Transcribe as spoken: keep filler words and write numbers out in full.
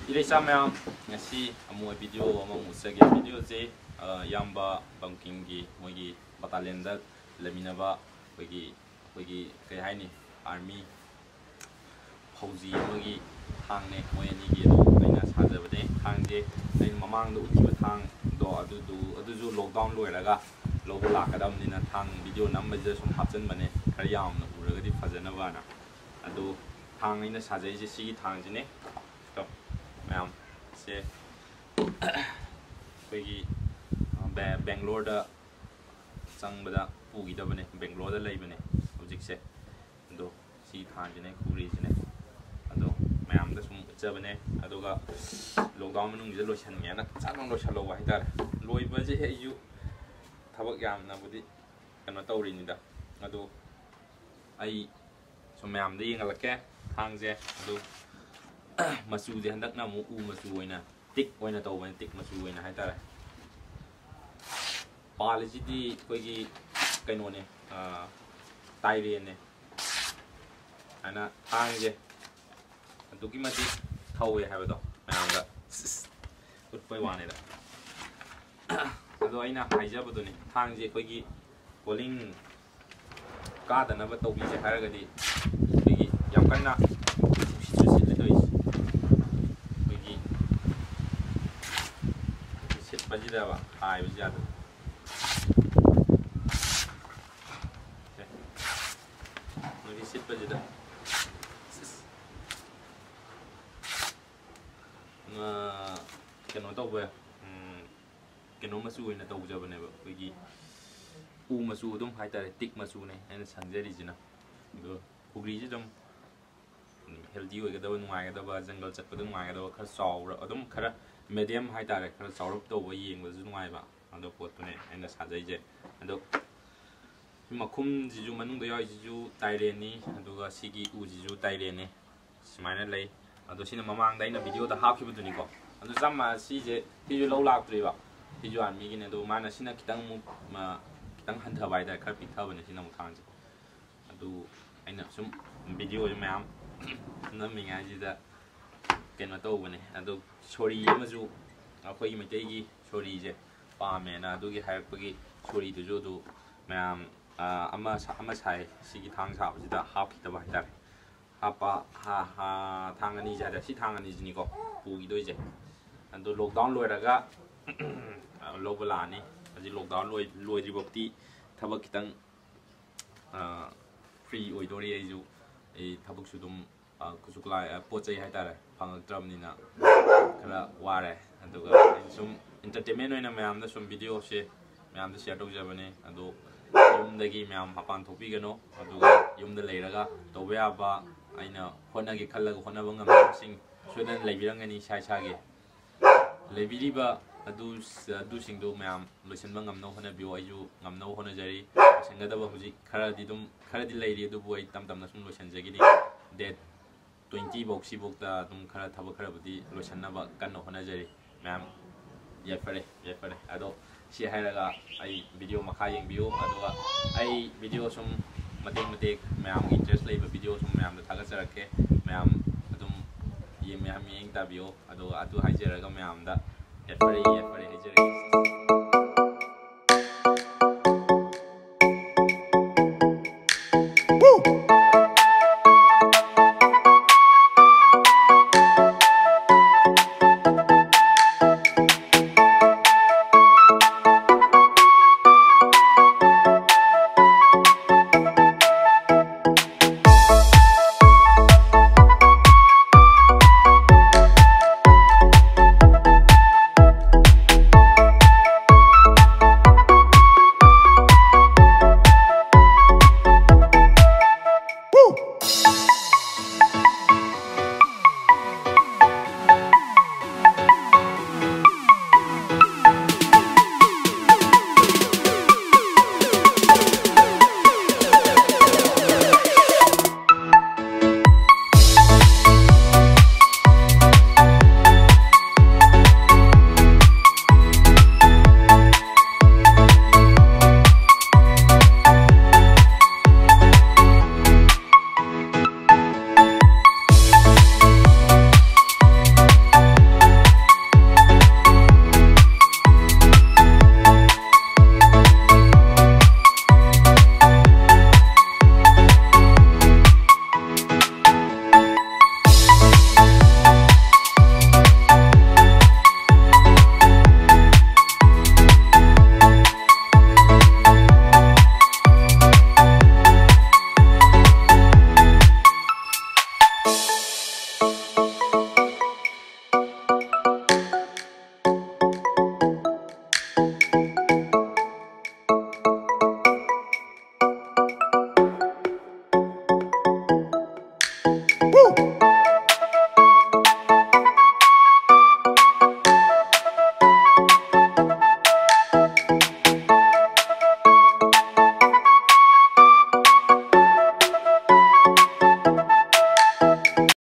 Irisa mayam ngasi amu video amu sage video je yamba pumpkin gi mogi battalion da leminaba kogi kogi kai haini army fauji mogi hangne moyani gi do aina sajabade hangje ain mamang do uti thang do adu du adu ju lockdown loiraga logo lakadam nina thang video number je sum hapchen bane khari yam na uraga di fajana bana adu thang ina sajai je si thang je ne to ma'am से कोई बेंगलोर दा चंगबदा पुगीदबने बेंगलोर दा लेबने हजिक से दो सी थांजने खुरीजने अदो ma'am दा सुम उच्चबने अदोगा lockdown मनुंग जे lotion याना चांग लोशलो वाहिदार लोइबजे हेयु थबक यामना बुदी कनो तौरिनिदा अदो आई सो मैम दा यंगलके थांजे अदो मसू जे हंदक ना मु उ मसू होइना टिक होइना तौबन टिक मसू होइना हाइतारे पालजिदी कोइगी कैनोने आ ताइरेने आना थांजे दुकी मति थौवे हाबदो मैमदा उतपय वानेदा अदो आइना हाइजाबदोने थांजे कोइगी पोलिंग कादनबा तौबीजे हारगदी कोइगी याम कन्ना बजिदावा हाय बजाद नोरी सिट बजिदा ना केनो तौबे केनो मसु ओइना तौजबनेबा कोइगी उ मसु दुम हाइतारे टिक मसुने हैन संजरिजिना दो हुग्रीजि दम हेल्दी ओइगदबा नुआइगदबा जंगल चटपदु नुआइगदबा खर साउरा अदुम खरा medium high tare khara saurap to wa yeng ba jungai ba ado pot ne aina sajai je ado makhum jiju manung da yai jiju taire ni ado ga sigi u jiju taire ne simaina lei ado sina mamang da ina video da hap khibu duni ko ado jamma si je ti ju lo lak tri ba ti ju an mi gi ne do mana sina kitang mu ma kitang han tha bai da khar pik tha bane sina mu thang je ado aina sum video je mayam na mi nga ji da केनो तौबने अदो छोरी अमजु अखोई मतेगी छोरी जे पामे ना दुगी हायरपगी छोरी दुजो दु ma'am अमा अमा साइ सिगी थांग साबजिदा हाफ खितबा हाइतार हापा हा हा थांगनी जादा सि थांगनी जिनि को पुगी दोइजे अदो लॉकडाउन लोयरागा लोबलानी अजि लॉकडाउन लोय लोयजि बक्ति थबक खितंग फ्री ओइदोरी आइजु ए थबक सुदुम कुसुकला पोचै हाइतारे फंगत्रबनिना खरा वारे अदुगा सुम एंटरटेनमेंट होइना मैम दा सुम वीडियो से मैम दा शेयर तौजबने अदो युमदगी मैम हपान थोपिगनो अदुगा युमदा लेरगा तोबयाबा आइना होनागे खल्लगा होनाबा ngam सुदन लेबिरंगनी साइ सागे लेबिरिबा अदु अदु सिंगदो मैम लोइसनबा ngamno होना बियो आइजु ngamno होना जरी सिंगदबा हुजि खरा दिदुम खरा दि लेरि अदु बोय तम तमना सुम लोइसन जगिनि date twenty boxi bokta tum khara thaba khara budi losanna ba kan hona jari ma'am ya pare ya pare ado si hairaga ai video makha yeng bio ado ai video sum matek matek ma'am interest lei ba video sum ma'am da thaga sarake ma'am adum ye ma'am yeng ta bio ado adu haijeraga ma'am da ya pare ya pare haijeraga